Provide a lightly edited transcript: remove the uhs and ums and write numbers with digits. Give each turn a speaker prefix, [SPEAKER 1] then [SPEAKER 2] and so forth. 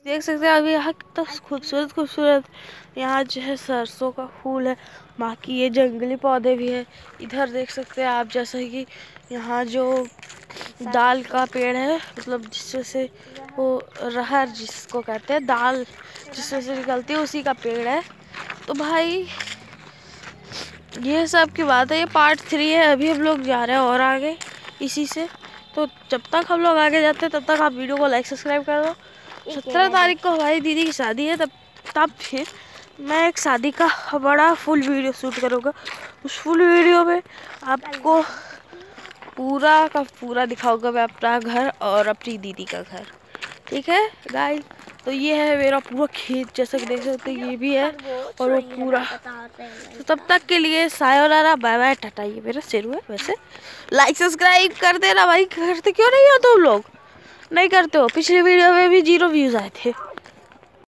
[SPEAKER 1] देख सकते हैं अभी यहाँ कितना खूबसूरत खूबसूरत यहाँ जो है सरसों का फूल है। बाकी ये जंगली पौधे भी है। इधर देख सकते हैं आप जैसे कि यहाँ जो दाल का पेड़ है, मतलब जिसमें से वो रहर जिसको कहते हैं, दाल जिसमें से निकलती है, उसी का पेड़ है। तो भाई ये सब की बात है। ये पार्ट 3 है। अभी हम लोग जा रहे हैं और आगे इसी से। तो जब तक हम लोग आगे जाते हैं तब तक आप वीडियो को लाइक सब्सक्राइब कर दो। 17 तारीख को हमारी दीदी की शादी है। तब फिर मैं एक शादी का बड़ा फुल वीडियो शूट करूँगा। उस फुल वीडियो में आपको पूरा का पूरा दिखाऊंगा मैं अपना घर और अपनी दीदी का घर। ठीक है गाइस। तो ये है मेरा पूरा खेत, जैसा कि देख सकते हैं ये भी है और वो पूरा। तो तब तक के लिए सायोनारा, बाय बाय, टाटा। ये मेरा शेरू है। वैसे लाइक सब्सक्राइब कर देना भाई। करते क्यों नहीं हो तुम लोग? नहीं करते हो। पिछले वीडियो में भी 0 व्यूज आए थे।